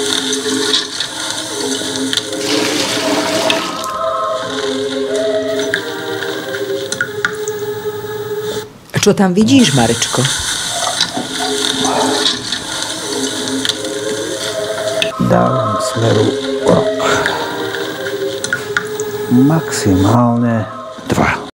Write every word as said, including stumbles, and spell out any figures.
Čo tam vidíš, Marečko? Dávam smeru rok. Maximálne